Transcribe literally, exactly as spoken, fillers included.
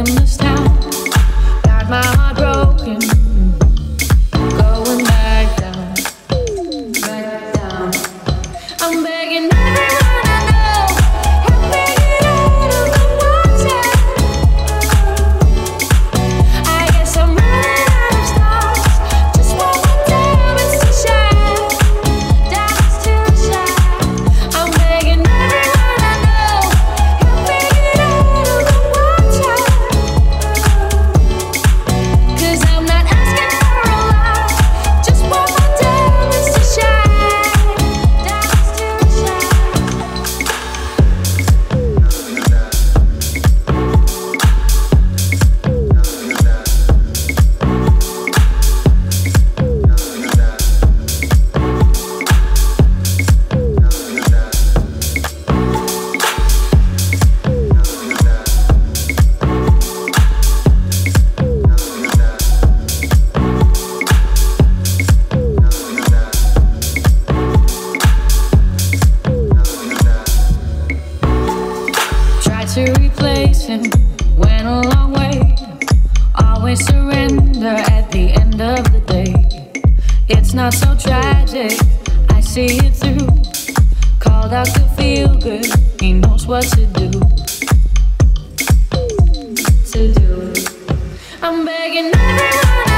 in this town. Got my heart broken, going back down, back down. I'm begging everyone I know, help me get out of the water. I guess I'm running out of stars, just one more diamonds to shine, diamonds to shine. I'm begging everyone I know, help me get out of the water. 'Cause I'm not asking for a lot, just one more diamonds to shine, diamonds to shine. Tried to replace him, went a long way. Always surrender at the end of the day. It's not so tragic, I see it through. Called out to feel good, he knows what to do. To do. I'm begging everyone